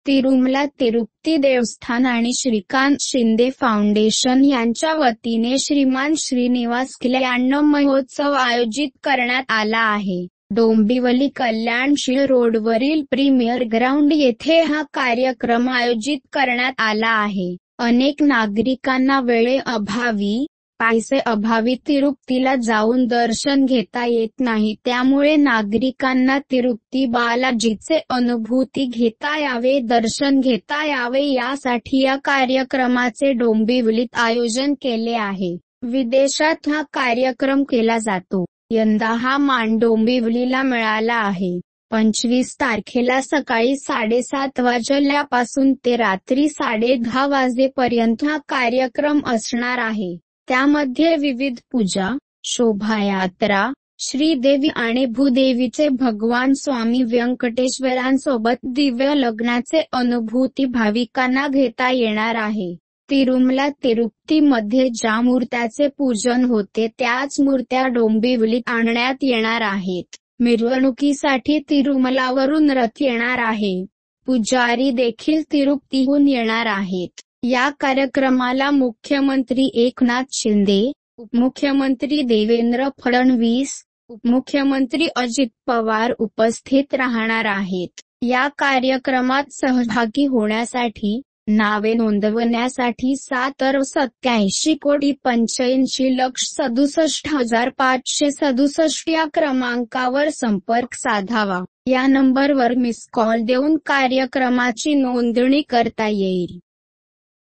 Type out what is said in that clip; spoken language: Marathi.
तिरुमला तिरुपती देवस्थान आणि श्रीकांत शिंदे फाउंडेशन यांच्या वतीने श्रीमान श्रीनिवास कल्याण महोत्सव आयोजित करण्यात आला आहे. डोंबिवली कल्याणशील रोडवरील प्रीमियर ग्राउंड येथे हा कार्यक्रम आयोजित करण्यात आला आहे. अनेक नागरिकांना वेळेअभावी, पैसेअभावी तिरुपतीला जाऊन दर्शन घेता येत नाही. त्यामुळे नागरिकांना तिरुपती बालाजीचे अनुभूती घेता यावे, दर्शन घेता यावे यासाठी या कार्यक्रमाचे डोंबिवलीत आयोजन केले आहे. विदेशात हा कार्यक्रम केला जातो. यंदा हा मान डोंबिवलीला मिळाला आहे. 25 तारखेला सकाळी 7:30 वाजल्यापासून ते रात्री 10:30 वाजेपर्यंत हा कार्यक्रम असणार आहे. त्यामध्ये विविध पूजा, शोभायात्रा, श्रीदेवी आणि भूदेवीचे भगवान स्वामी व्यंकटेश्वरांसोबत दिव्य लग्नाचे अनुभूती भाविकांना घेता येणार आहे. तिरुमला तिरुपतीमध्ये ज्या मूर्त्याचे पूजन होते त्याच मूर्त्या डोंबिवलीत आणण्यात येणार आहेत. मिरवणुकीसाठी तिरुमलावरून रथ येणार आहे. पुजारी देखील तिरुपतीहून येणार आहेत. या कार्यक्रमाला मुख्यमंत्री एकनाथ शिंदे, उपमुख्यमंत्री देवेंद्र फडणवीस, उपमुख्यमंत्री अजित पवार उपस्थित राहणार आहेत. या कार्यक्रमात सहभागी होण्यासाठी, नावे नोंदवण्यासाठी 7,87,85,67,567 या क्रमांकावर संपर्क साधावा. या नंबरवर मिस कॉल देऊन कार्यक्रमाची नोंदणी करता येईल.